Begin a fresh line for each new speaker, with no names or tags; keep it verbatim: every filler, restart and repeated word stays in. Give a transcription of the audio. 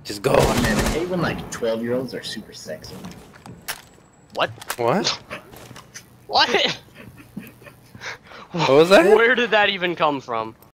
Just go.
Oh man, I hate when like twelve year olds are super sexy.
What?
What?
What?
What was that?
Where did that even come from?